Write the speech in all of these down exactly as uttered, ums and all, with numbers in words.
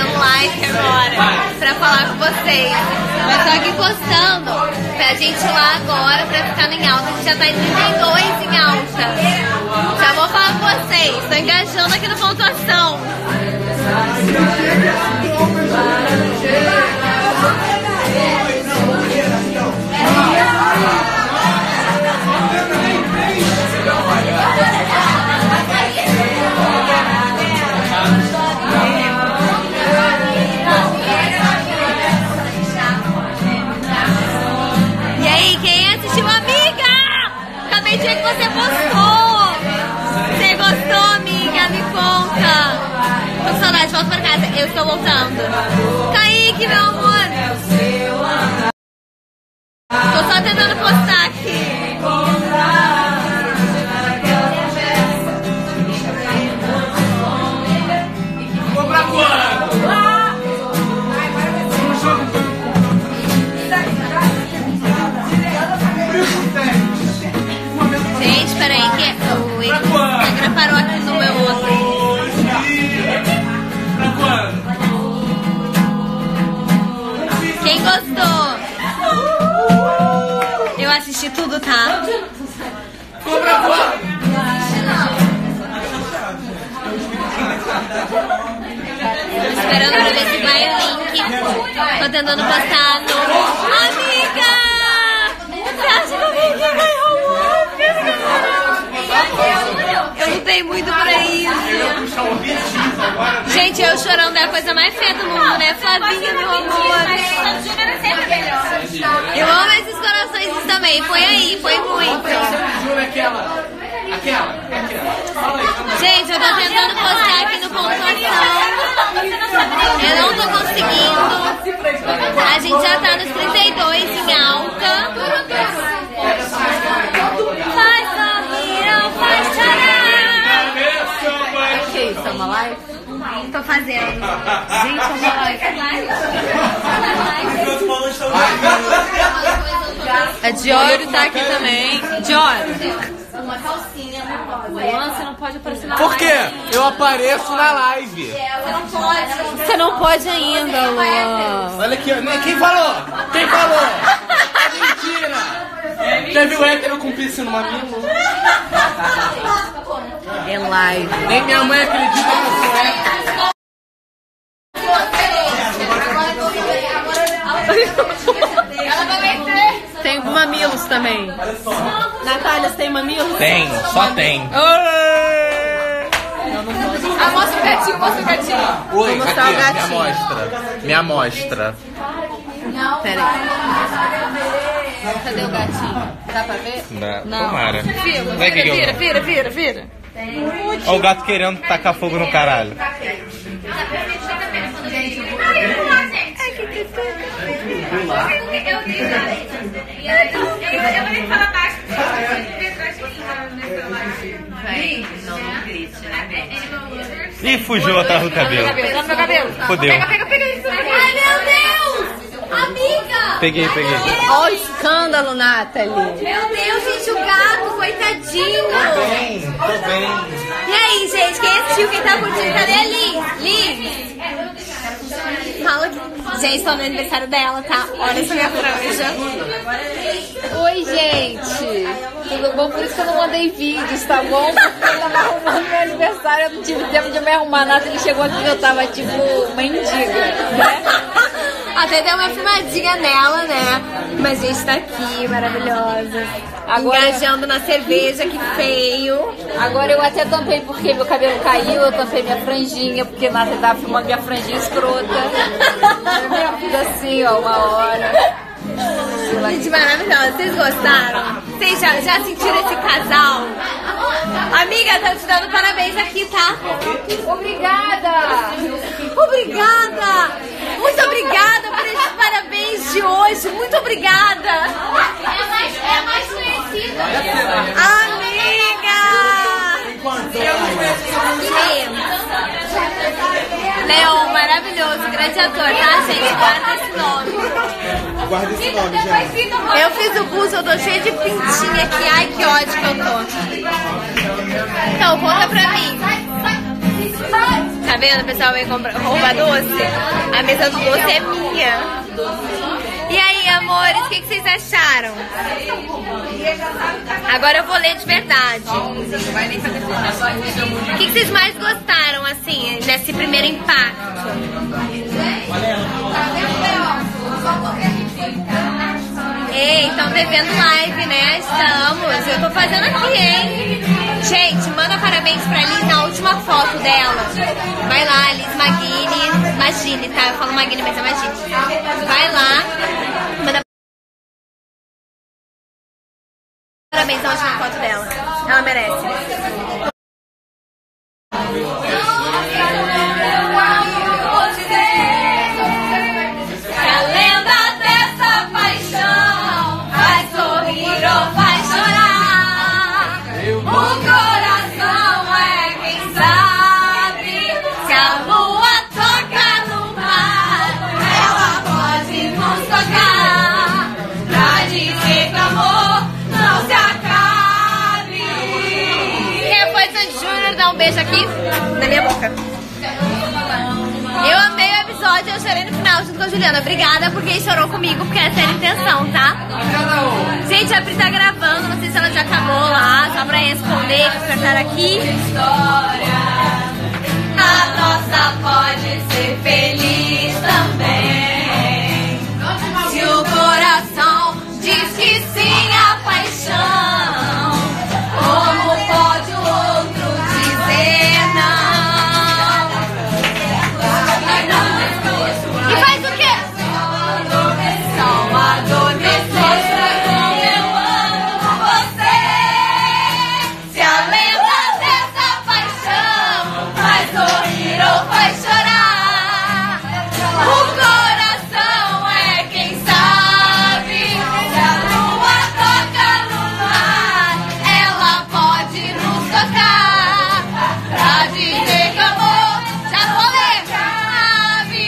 um like agora pra falar com vocês. Mas tô aqui postando pra gente ir lá agora pra ficar em alta. A gente já tá em trinta e dois em alta. Já vou falar com vocês. Tô engajando aqui no pontuação. E aí, quem assistiu, amiga? Acabei de ver que você postou. Você gostou, amiga? Me conta. Tô com saudade, volta pra casa. Eu estou voltando. Kaique, meu amor. Tô só tentando postar aqui. Gente, peraí que o Instagram parou aqui no meu outro. Quem gostou? Eu assisti tudo, tá? Tô esperando pra ver se vai o link. Tô tentando postar no... Amiga! Você acha que eu vim ganhar um Eu lutei muito pra isso. Gente, eu chorando é a coisa mais feia do mundo, né? Flavinha, meu amor. Eu amo esses corações também. Foi aí, foi muito. Gente, eu tô tentando postar aqui no pontuação. Eu não tô conseguindo. A gente já tá nos trinta e dois em alta. Faz sorrir ou faz chorar. O que é isso? É uma live? Tô fazendo. Gente, é uma live. A Dior tá aqui também. Dior. Uma calcinha. Luan, você não pode aparecer na Por live. quê? Eu apareço na live. Você não pode. Você não pode ainda, Luan. Olha aqui, ó. Quem falou? Quem falou? É mentira. Já viu hétero com piercing no mamilo? É live. Nem minha mãe acredita que eu sou hétero. Tem mamilos também. Natália, você tem mamilos? Tem, só tem. Ah, mostra o gatinho, mostra o gatinho. Oi, Vou aqui, mostrar o minha gatinho. amostra. Minha amostra. Pera aí. Cadê o gatinho? Dá pra ver? Não. Tomara. Vira, Vai que vira, eu- vira, vira, vira, vira. Olha o gato querendo tacar fogo no caralho. Ih, fugiu atrás do cabelo. Tá no meu cabelo. Fodeu. Pega, pega, pega isso. Ai, meu Deus! Amiga! Peguei, peguei. Olha o escândalo, Nathalie. Meu Deus, gente, o gato, coitadinho! Tô bem, tô bem. E aí, gente, quem assistiu, quem tá curtindo? Cadê a Liz? Liz? Fala que... Gente, tô no aniversário dela, tá? Olha essa minha franja. Oi, gente. Tudo bom? Por isso que eu não mandei vídeos, tá bom? Porque eu tava arrumando meu aniversário, eu não tive tempo de me arrumar. A Nathalie chegou aqui e eu tava tipo mendiga, né? Até deu uma filmadinha nela, né? Mas a gente tá aqui, maravilhosa. Agora- Engajando na cerveja, que feio. Agora eu até tampei porque meu cabelo caiu, eu tampei minha franjinha, porque nada tava filmando minha franjinha escrota. Minha vida assim, ó, uma hora. Gente, maravilhosa. Vocês gostaram? Vocês já, já sentiram esse casal? Amiga, tá te dando parabéns aqui, tá? Obrigada! Obrigada! Muito obrigada por esses parabéns de hoje. Muito obrigada! É mais, é mais conhecida. Amiga! Leon, maravilhoso, grande ator, tá, gente? Guarda esse nome. Guarda esse nome, gente. Eu fiz o buço, eu tô cheia de pintinha aqui. Ai, que ódio que eu tô. Então, conta pra mim. Tá vendo? O pessoal vem comprar, roubar doce. A mesa do doce é minha. E aí, amores, o que, que vocês acharam? Agora eu vou ler de verdade. O que, que vocês mais gostaram, assim, desse primeiro impacto? Ei, estão devendo live, né? Estamos. Eu tô fazendo aqui, hein? Gente, manda parabéns pra Liz na última foto dela. Vai lá, Liz Magini. Magini, tá? Eu falo Magini, mas é Magini. Vai lá. Manda parabéns na última foto dela. Ela merece. Um beijo aqui na minha boca. Eu amei o episódio, eu chorei no final junto com a Juliana. Obrigada por quem chorou comigo, porque essa era a intenção, tá? Gente, a Pri tá gravando, não sei se ela já acabou lá, só pra responder, que apertar aqui. A nossa pode ser feliz também. Se o coração diz que sim, a paixão, como pode o outro dizer não? E faz o quê? Só adormecer como eu amo você. Se a lembra dessa paixão faz sorrir ou faz chorar, o coração é quem sabe. Se a lua toca no mar, ela pode nos tocar pra dizer que amor já falei, sabe?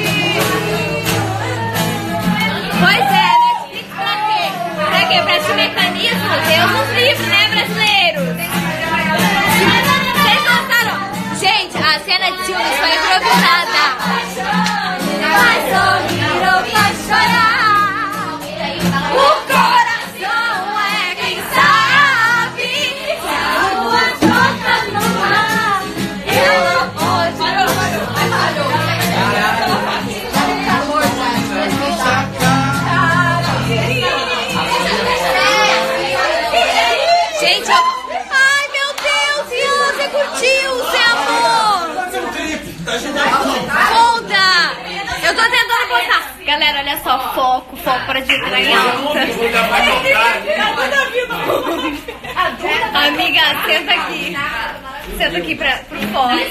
Pois é, Netflix pra quê? Pra quê? Pra esse mecanismo? Deus nos livre, né, brasileiros? Vocês gostaram? Gente, a cena de filmes foi improvisada. Vai sorrir ou vai chorar, o coração é quem sabe. Se a lua toca no mar, ela pode. Gente, eu... ai meu Deus, Ian, você curtiu, seu amor? Conta! Eu tô tentando postar. Galera, olha só, foco, foco pra dizer em alta. Amiga, senta aqui. Senta aqui pra, pro foco. É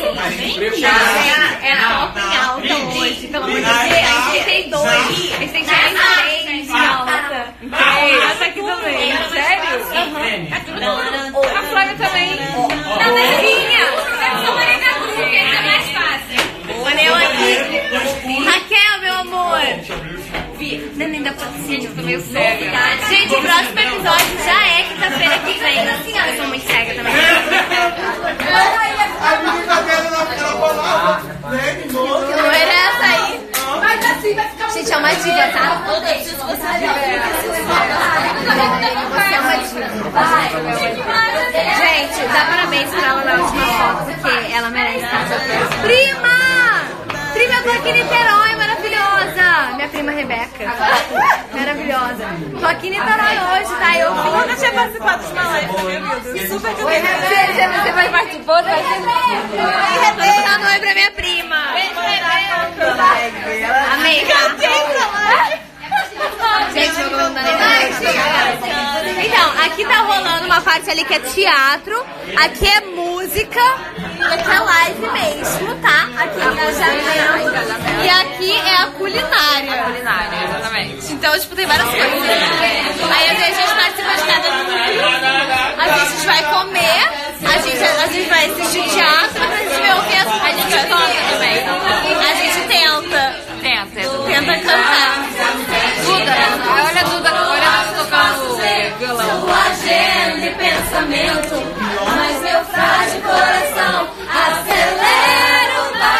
foco em alta hoje, pelo amor de Deus. A gente tem dois. A gente tem três em alta. Ah, tá aqui também. Sério? A Flávia também. Da Nevinha. Essa Maria Cadu, que é mais fácil. Olha eu aqui. Raquel, meu amor. Neném da patrocínio, tô meio cega. Gente, o próximo episódio já é quinta-feira que vem. Eu sou muito cega também. Que loira é essa aí? Gente, é uma diva, tá? Você é uma diva. Gente, dá parabéns pra ela na última foto, porque ela merece. Prima! Prima, eu tô aqui em Niterói, maravilhosa! Minha prima Rebeca. Maravilhosa. Tô aqui em Niterói hoje, tá? Eu vim. Nunca tinha participado de uma live, meu Deus. Super que Oi, Rebeca. Você vai participar? Oi, Rebeca. Vou dar um oi pra minha prima. Beijo, Rebeca. Amei. Cantei pra lá. Gente, eu vou mandar nem. Então, aqui tá rolando uma parte ali que é teatro, aqui é música, e aqui é live mesmo, tá? Aqui é engajamento. E aqui é a culinária. Culinária, exatamente. Então, tipo, tem várias coisas. Aí, às vezes, a gente participa de cada grupo, às vezes a gente vai comer, a gente, a gente vai assistir teatro, a gente vai ouvir as coisas. A gente toca também. A gente tenta. Tenta, Tenta cantar. Duda, olha a Duda, olha ela tocando violão. Sua agenda e pensamento, mas meu frágil coração acelera o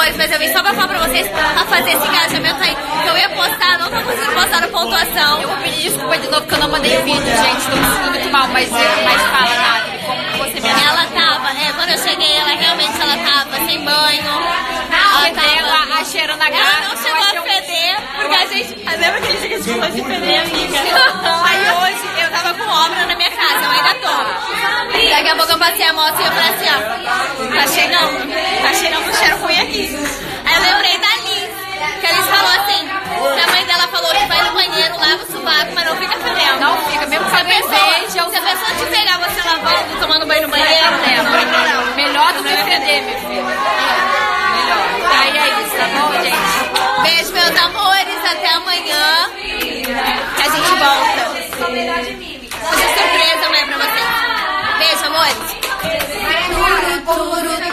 amores, mas eu vim só pra falar pra vocês, pra fazer esse engajamento aí, que eu ia postar, não tô conseguindo postar no pontuação. Eu vou pedir desculpa de novo que eu não mandei vídeo, gente. Tô me sentindo muito mal, mas, mas fala, Nathalie, como você me Ela tava, é, quando eu cheguei, ela realmente ela tava sem banho. Ela fedendo, a cheiro na cara. Ela não chegou a feder, porque a gente. Lembra aquele dia que a gente falou de feder, amiga? Aí hoje eu tava com obra na minha casa, eu ainda tô. Daqui a pouco eu passei a moto e eu falei assim, ó, tá chegando, tá chegando um cheiro ruim aqui. Aí eu lembrei da Liz, que a Liz falou assim, que a mãe dela falou que vai no banheiro, lava o sovaco, mas não fica fedendo. Não fica, mesmo que Se a alguém pessoa, veja, se a pessoa te pegar você lavando, tomando banho no banheiro, né? Não tem problema. melhor do que feder, meu filho. Melhor. Aí é isso, tá bom, gente? Beijo, meus amores, até amanhã, que a gente volta. Vou fazer surpresa amanhã pra vocês. Beijo, amores.